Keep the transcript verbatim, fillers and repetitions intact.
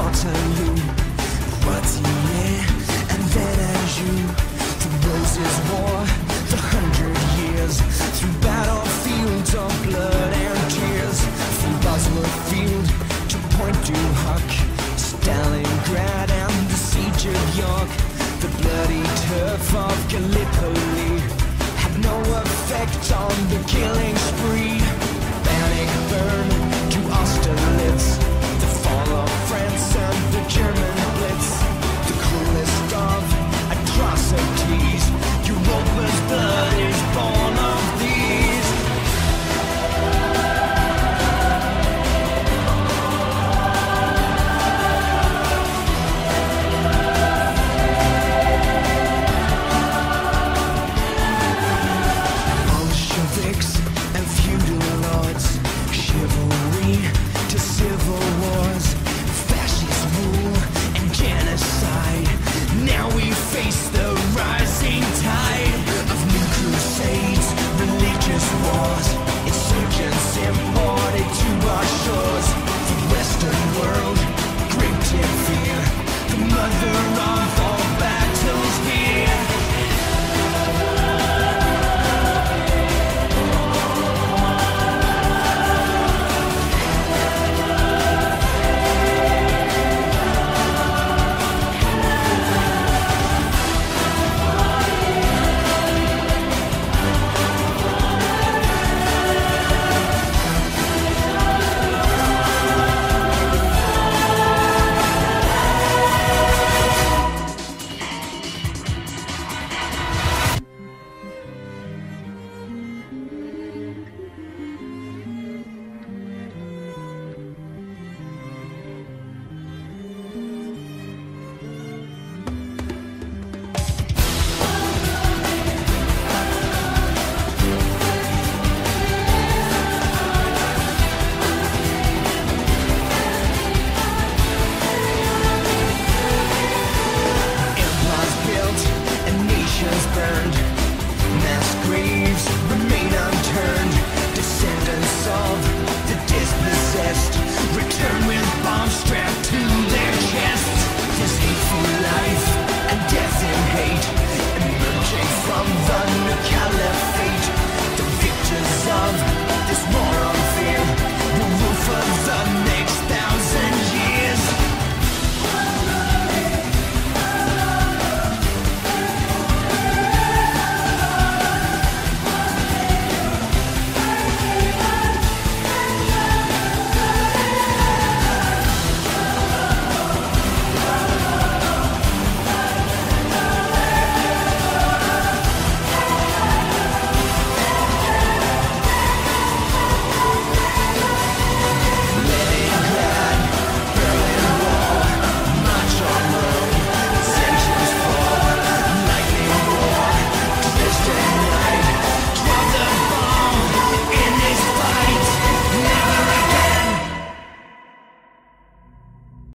Waterloo, Poitiers, and then Anjou. The Roses' War, the Hundred Years, through battlefields of blood and tears, from Bosworth Field to Pointe du Hoc, Stalingrad and the Siege of York. The bloody turf of Gallipoli had no effect on the killing spree. Bannockburn to Austerlitz,